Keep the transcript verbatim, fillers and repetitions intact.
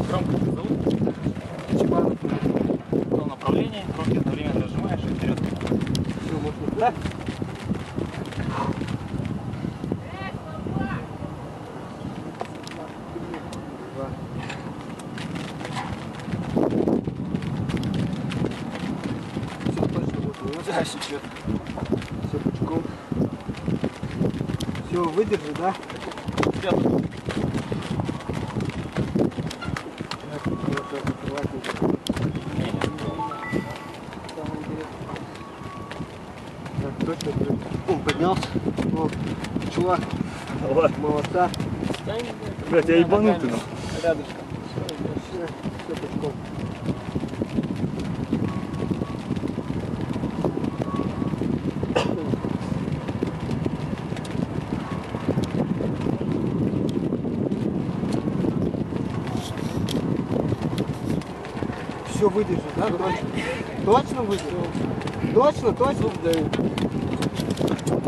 Громко зовут. Чебанов. В том направлении, руки одновременно нажимаешь и вперед. Все, можно туда? Все точно вот у нас. Да, сейчас. Все пучком. Все, выдержи, да? Вперед. Так, вот так, аккуратненько. Так, точно, точно. Он поднялся. О, чувак, Давай. молодца. Блять, я ебанутый. Рядышком. Все, все пучком. Все выдержит, да? Точно? Точно выдержит? Точно, точно?